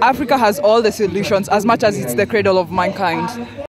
Africa has all the solutions as much as it's the cradle of mankind.